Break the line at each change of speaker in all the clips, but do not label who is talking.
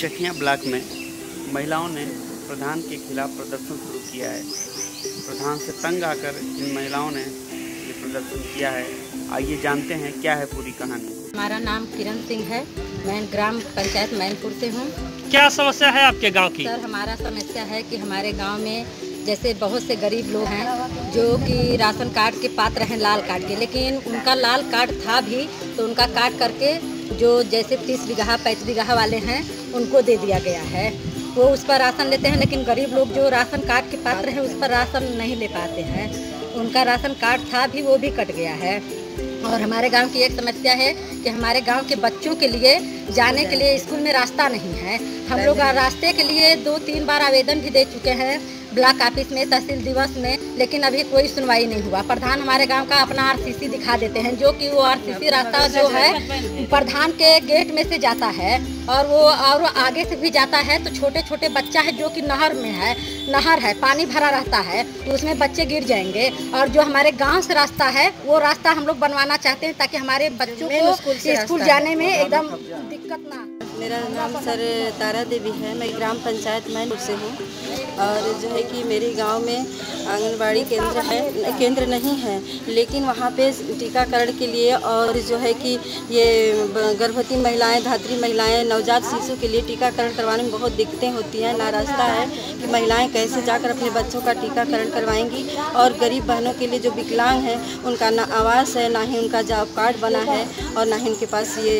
Chakiya block में महिलाओं ने प्रधान के खिलाफ प्रदर्शन शुरू किया है। प्रधान से तंग आकर इन महिलाओं ने ये प्रदर्शन किया है। आइए जानते हैं क्या है पूरी कहानी।
हमारा नाम किरण सिंह है। मैं ग्राम पंचायत मैनपुर से हूँ।
क्या समस्या है आपके गांव की?
सर, हमारा समस्या है कि हमारे गांव में जैसे बहुत से गरीब लोग हैं जो कि राशन कार्ड के पात्र हैं, लाल कार्ड के, लेकिन उनका लाल कार्ड था भी तो उनका काट करके जो जैसे 30 बीघा 35 बीघा वाले हैं उनको दे दिया गया है। वो उस पर राशन लेते हैं, लेकिन गरीब लोग जो राशन कार्ड के पात्र हैं उस पर राशन नहीं ले पाते हैं। उनका राशन कार्ड था भी, वो भी कट गया है। और हमारे गांव की एक समस्या है कि हमारे गांव के बच्चों के लिए जाने के लिए स्कूल में रास्ता नहीं है। हम लोग रास्ते के लिए 2-3 बार आवेदन भी दे चुके हैं ब्लॉक ऑफिस में, तहसील दिवस में, लेकिन अभी कोई सुनवाई नहीं हुआ। प्रधान हमारे गांव का अपना आरसीसी दिखा देते हैं, जो कि वो आरसीसी रास्ता जो है प्रधान के गेट में से जाता है और वो आगे से भी जाता है। तो छोटे छोटे बच्चा है जो कि नहर में है, नहर है, पानी भरा रहता है, तो उसमें बच्चे गिर जाएंगे। और जो हमारे गांव से रास्ता है वो रास्ता हम लोग बनवाना चाहते हैं ताकि हमारे बच्चों को स्कूल जाने में एकदम दिक्कत ना।
मेरा नाम सर तारा देवी है। मैं ग्राम पंचायत मैनपुर से हूँ और जो है कि मेरे गांव में आंगनबाड़ी केंद्र नहीं है, लेकिन वहाँ पे टीकाकरण के लिए और जो है कि ये गर्भवती महिलाएं, धात्री महिलाएं, नवजात शिशु के लिए टीकाकरण करवाने में बहुत दिक्कतें होती हैं। ना रास्ता है कि महिलाएं कैसे जाकर अपने बच्चों का टीकाकरण करवाएंगी। और गरीब बहनों के लिए जो विकलांग हैं उनका ना आवास है, ना ही उनका जॉब कार्ड बना है और ना ही उनके पास ये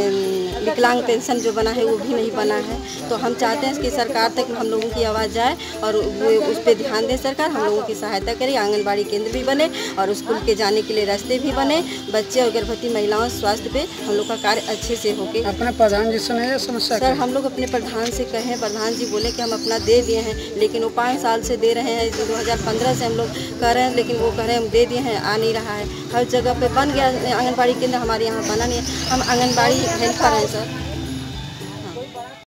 विकलांग पेंशन जो बना है वो भी नहीं बना है। तो हम चाहते हैं कि सरकार तक हम लोगों की आवाज़ जाए और वो उस पर ध्यान दे। सरकार हम लोगों की सहायता करे, आंगनबाड़ी केंद्र भी बने और स्कूल के जाने के लिए रास्ते भी बने। बच्चे और गर्भवती महिलाओं स्वास्थ्य पे हम लोग का कार्य अच्छे से होके।
अपने प्रधान जी से नहीं समस्या?
सर, हम लोग अपने प्रधान से कहें, प्रधान जी बोले कि हम अपना दे दिए हैं, लेकिन वो 5 साल से दे रहे हैं। 2015 से हम लोग कर रहे हैं, लेकिन वो कह रहे हैं हम दे दिए हैं, आ नहीं रहा है। हर जगह पे बन गया आंगनबाड़ी केंद्र, हमारे यहाँ बना नहीं है। हम आंगनबाड़ी हेल्पर हैं सर।